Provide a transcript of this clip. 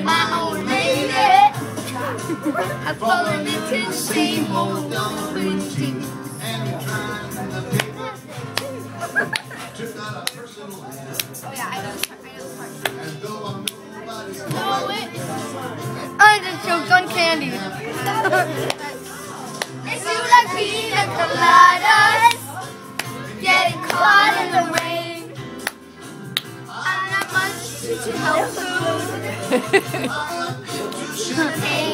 my own lady. I've fallen into the same old routine. Oh yeah, I know this part. No, wait. I just choked on candy. If you like pina coladas, getting caught in the rain, I'm not much to help food.